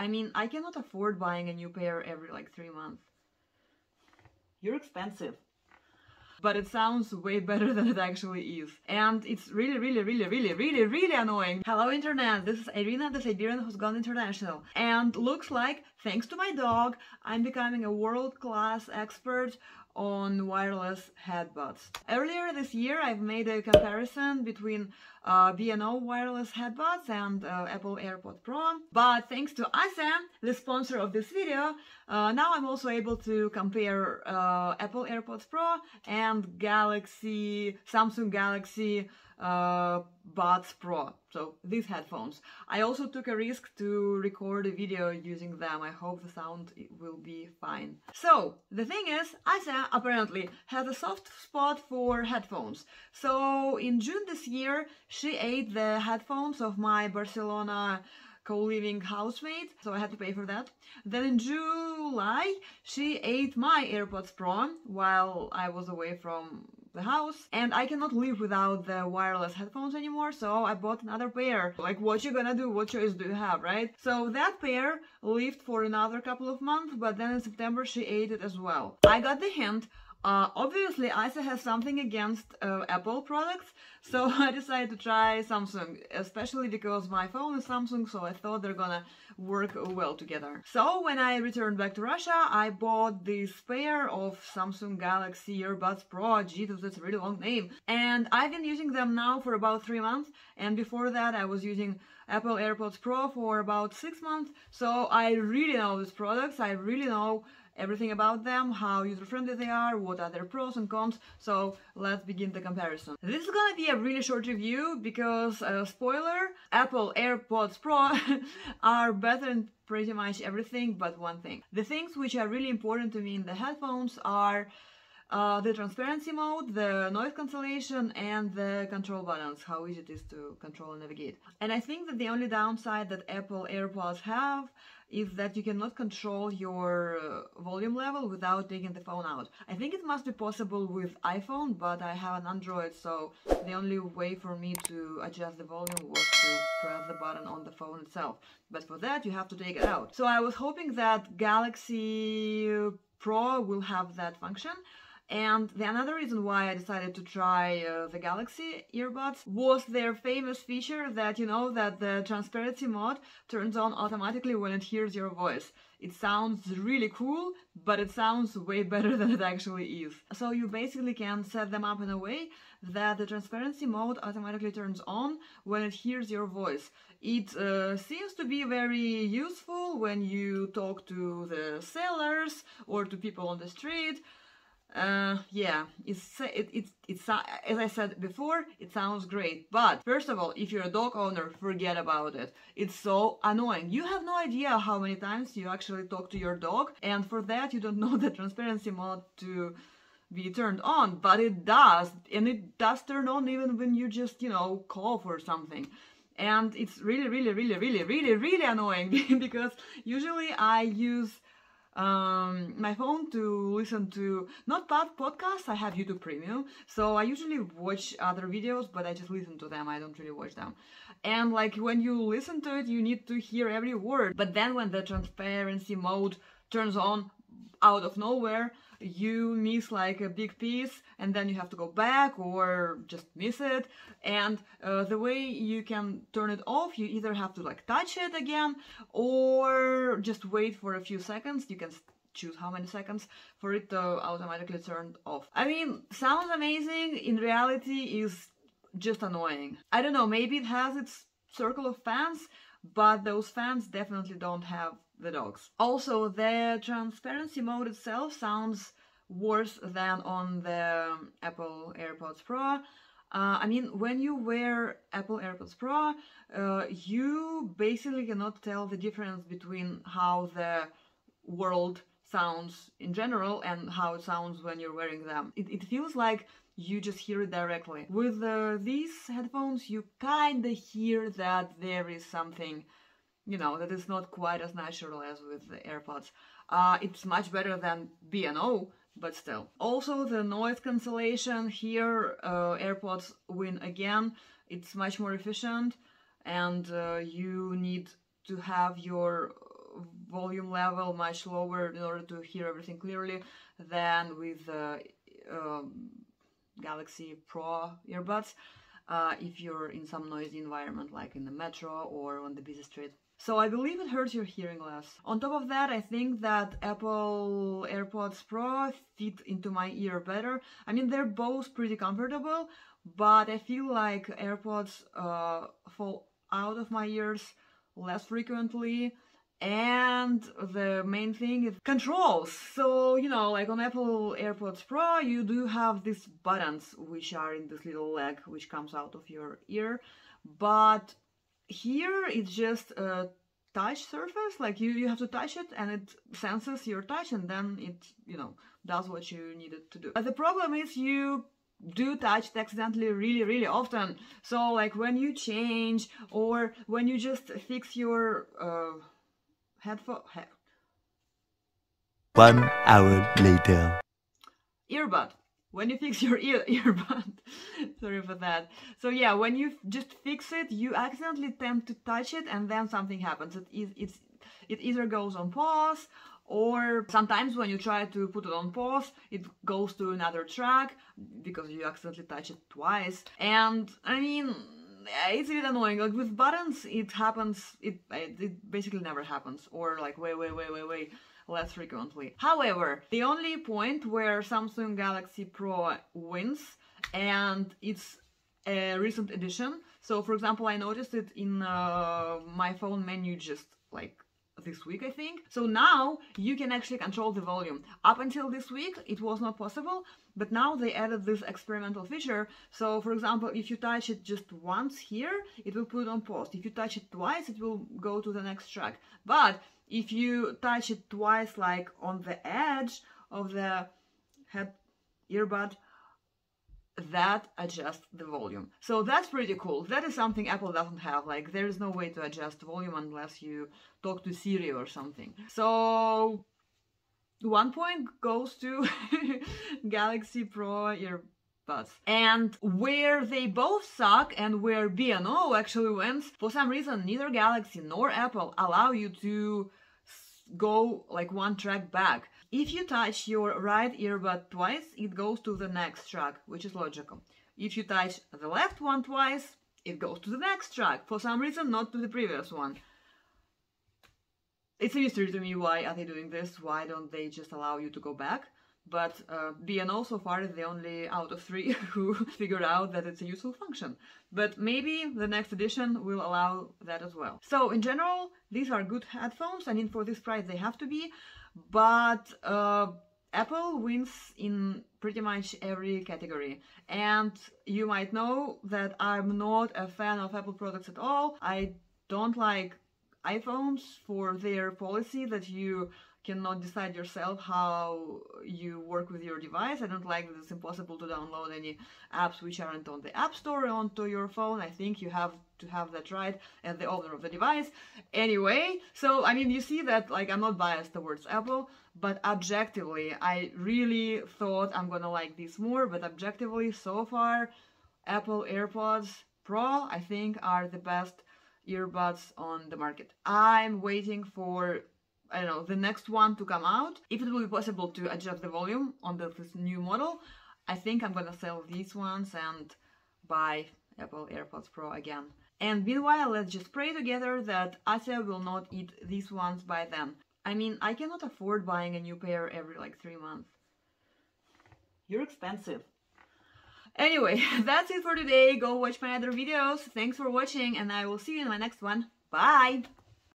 I mean, I cannot afford buying a new pair every like 3 months. You're expensive. But it sounds way better than it actually is. And it's really annoying. Hello internet, this is Irina, the Siberian who's gone international. And looks like, thanks to my dog, I'm becoming a world-class expert on wireless headbuds. Earlier this year, I've made a comparison between B&O wireless headbuds and Apple AirPods Pro. But thanks to Asa, the sponsor of this video, now I'm also able to compare Apple AirPods Pro and Samsung Galaxy Buds Pro, so these headphones. I also took a risk to record a video using them. I hope the sound will be fine. So, the thing is, Asa apparently has a soft spot for headphones. So, in June this year, she ate the headphones of my Barcelona co-living housemate, so I had to pay for that. Then in July, she ate my AirPods Pro while I was away from the house, and I cannot live without the wireless headphones anymore, so I bought another pair. Like, what you gonna do? What choice do you have, right? So that pair lived for another couple of months, but then in September she ate it as well. I got the hint. Obviously, Asa has something against Apple products, so I decided to try Samsung, especially because my phone is Samsung, so I thought they're gonna work well together. So when I returned back to Russia, I bought this pair of Samsung Galaxy Earbuds Pro. Jesus, that's a really long name. And I've been using them now for about 3 months, and before that I was using Apple AirPods Pro for about 6 months, so I really know these products. I really know everything about them, how user-friendly they are, what are their pros and cons, so let's begin the comparison. This is gonna be a really short review because, spoiler, Apple AirPods Pro are better in pretty much everything but one thing. The things which are really important to me in the headphones are the transparency mode, the noise cancellation, and the control buttons, how easy it is to control and navigate. And I think that the only downside that Apple AirPods have is that you cannot control your volume level without taking the phone out. I think it must be possible with iPhone, but I have an Android, so the only way for me to adjust the volume was to press the button on the phone itself. But for that, you have to take it out. So I was hoping that Galaxy Pro will have that function. And the another reason why I decided to try the Galaxy earbuds was their famous feature that, you know, that the transparency mode turns on automatically when it hears your voice. It sounds really cool, but it sounds way better than it actually is. So you basically can set them up in a way that the transparency mode automatically turns on when it hears your voice. It seems to be very useful when you talk to the sellers or to people on the street. Yeah, it's as I said before, it sounds great, but first of all, if you're a dog owner, forget about it. It's so annoying. You have no idea how many times you actually talk to your dog, and for that you don't know the transparency mode to be turned on, but it does, and it does turn on even when you just, you know, cough or something. And it's really annoying because usually I use my phone to listen to not podcasts. I have YouTube Premium, so I usually watch other videos, but I just listen to them. I don't really watch them. And like when you listen to it, you need to hear every word. But then when the transparency mode turns on out of nowhere, you miss like a big piece, and then you have to go back or just miss it. And the way you can turn it off, you either have to like touch it again or just wait for a few seconds. You can choose how many seconds for it to automatically turn off. I mean, sounds amazing. In reality is just annoying. I don't know, maybe it has its circle of fans, but those fans definitely don't have the dogs. Also, the transparency mode itself sounds worse than on the Apple AirPods Pro. I mean, when you wear Apple AirPods Pro, you basically cannot tell the difference between how the world sounds in general and how it sounds when you're wearing them. It feels like you just hear it directly. With these headphones, you kinda hear that there is something, you know, that is not quite as natural as with the AirPods. It's much better than B&O, but still. Also, the noise cancellation here, AirPods win again. It's much more efficient, and you need to have your volume level much lower in order to hear everything clearly than with Galaxy Pro earbuds if you're in some noisy environment like in the metro or on the busy street. So I believe it hurts your hearing less. On top of that, I think that Apple AirPods Pro fit into my ear better. I mean, they're both pretty comfortable, but I feel like AirPods fall out of my ears less frequently. And the main thing is controls. So, you know, like on Apple AirPods Pro, you do have these buttons which are in this little leg which comes out of your ear. But here it's just a touch surface, like you have to touch it and it senses your touch and then it, you know, does what you need it to do. But the problem is you do touch it accidentally really often. So like when you change or when you just fix your headphone... 1 hour later. Earbud. When you fix your earbud. Sorry for that. So yeah, when you just fix it, you accidentally tend to touch it and then something happens. It either goes on pause, or sometimes when you try to put it on pause, it goes to another track because you accidentally touch it twice. And I mean, it's a bit annoying. Like with buttons, it happens, it basically never happens, or like way less frequently. However, the only point where Samsung Galaxy Pro wins, and it's a recent addition. So for example, I noticed it in my phone menu just like this week, I think. So now you can actually control the volume. Up until this week, it was not possible, but now they added this experimental feature. So for example, if you touch it just once here, it will put it on pause. If you touch it twice, it will go to the next track. But if you touch it twice, like on the edge of the earbud, that adjusts the volume. So that's pretty cool. That is something Apple doesn't have. Like, there is no way to adjust volume unless you talk to Siri or something. So 1 point goes to Galaxy Pro earbuds. And where they both suck and where B&O actually wins, for some reason neither Galaxy nor Apple allow you to go like one track back. If you touch your right earbud twice, it goes to the next track, which is logical. If you touch the left one twice, it goes to the next track. For some reason, not to the previous one. It's a mystery to me, why are they doing this? Why don't they just allow you to go back? But B&O so far is the only out of 3 who figured out that it's a useful function. But maybe the next edition will allow that as well. So in general, these are good headphones. I mean, for this price they have to be. But Apple wins in pretty much every category. And you might know that I'm not a fan of Apple products at all. I don't like iPhones for their policy that you cannot decide yourself how you work with your device. I don't like that it's impossible to download any apps which aren't on the App Store onto your phone. I think you have to have that right as the owner of the device. Anyway, so I mean, you see that like I'm not biased towards Apple, but objectively, I really thought I'm gonna like this more, but objectively, so far, Apple AirPods Pro, I think, are the best earbuds on the market. I'm waiting for, I don't know, the next one to come out. If it will be possible to adjust the volume on this new model, I think I'm gonna sell these ones and buy Apple AirPods Pro again. And meanwhile, let's just pray together that Asya will not eat these ones by then. I mean, I cannot afford buying a new pair every like 3 months. You're expensive. Anyway, that's it for today. Go watch my other videos. Thanks for watching, and I will see you in my next one. Bye!